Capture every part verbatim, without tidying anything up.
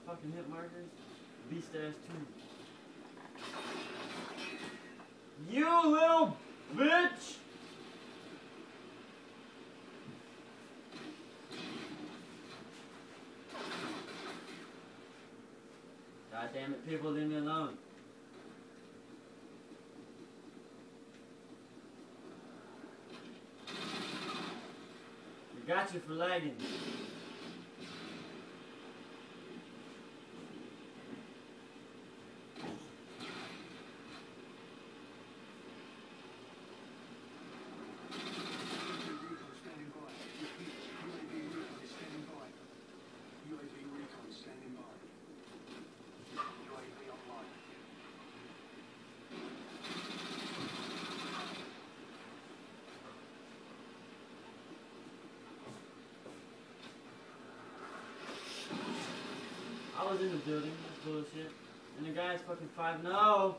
fucking hit markers. Beast ass too. You little bitch! God damn it, people, leave me alone. I got you for lagging. I was in the building, that's bullshit. And the guy's fucking five. No!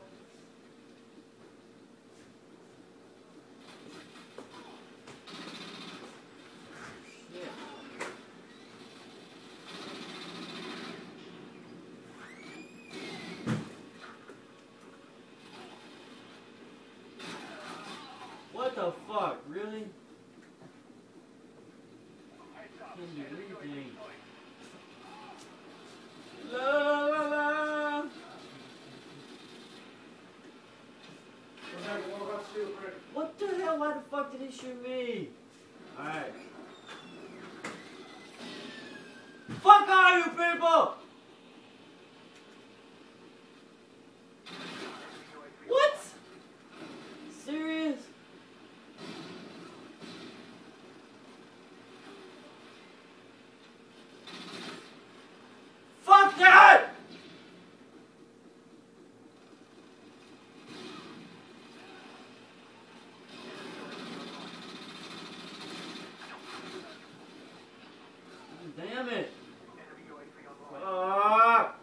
Shit. What the fuck? Really? Can't do anything. La la la. What the hell? Why the fuck did he shoot me? Alright. Fuck all you people! What? Serious? Fuck that! Damn it! Fuck!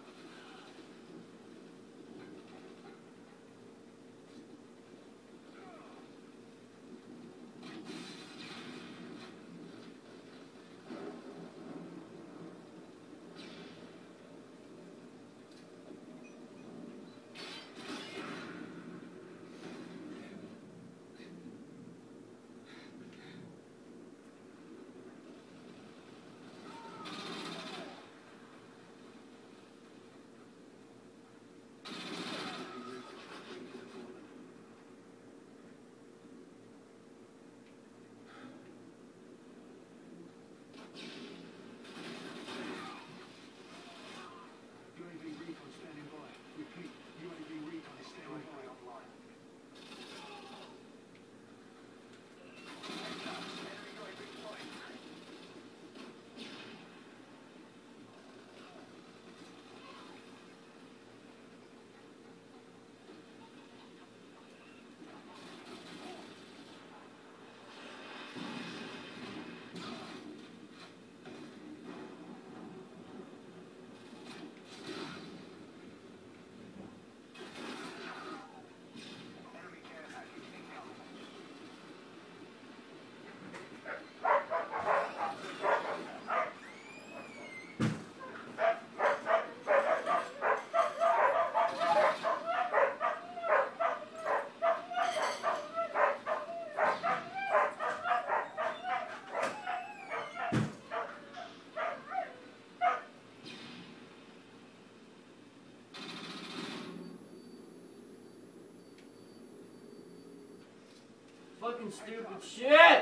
Fucking stupid shit!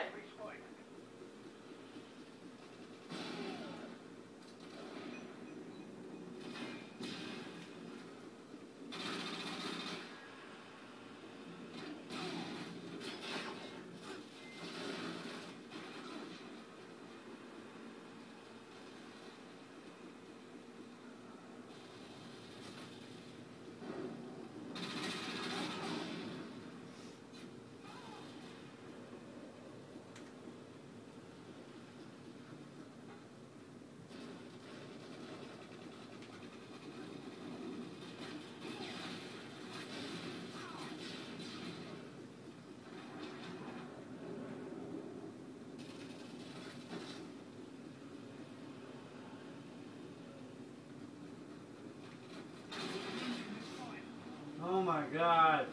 my god.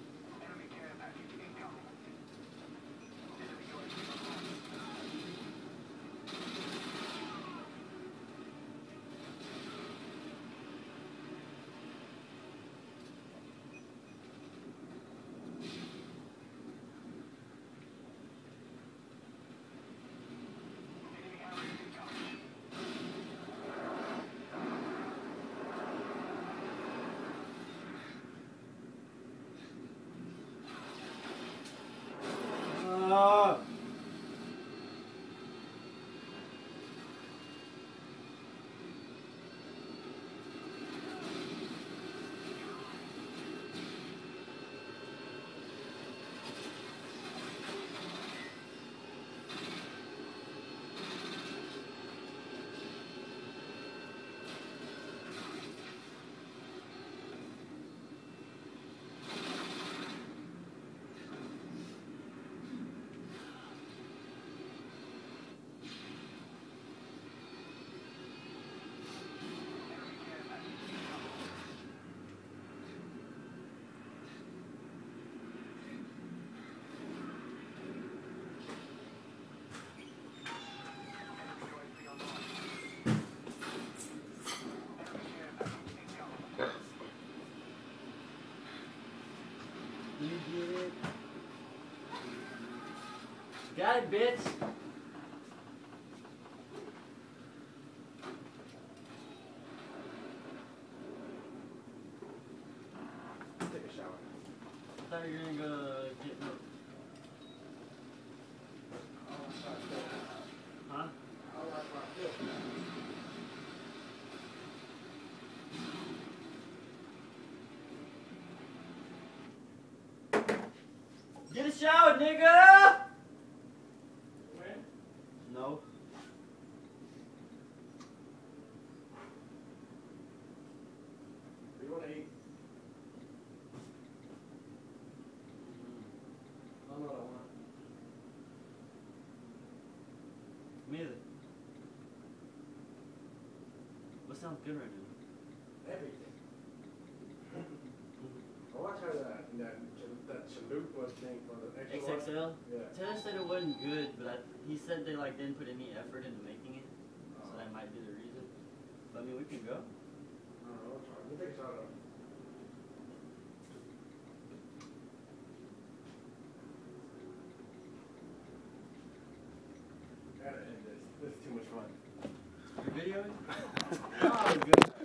Oh. You get it? Got it, bitch. Take a shower. I thought you were gonna go get milk. Huh? I'll wash my foot. Get a shower, nigga! When? No. What do you want to eat? I don't know what I want. Me either. What sounds good right now? Everything. I watched how that, that, that chalupa thing for the extra X X L? Yeah. Taylor said it wasn't good, but I, he said they like didn't put any effort into making it, so Oh. that might be the reason. But I mean, we can go. I don't know. I'll try. Let me take a shot of it. Gotta end this. This is too much fun. You're videoing? Oh, good.